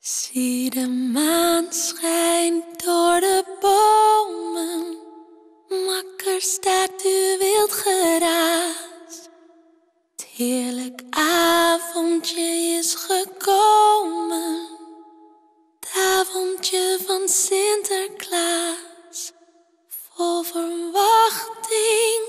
Zie de maan schijnt door de bomen, makker staat uw wild geraas. Het heerlijk avondje is gekomen, het avondje van Sinterklaas. Vol verwachting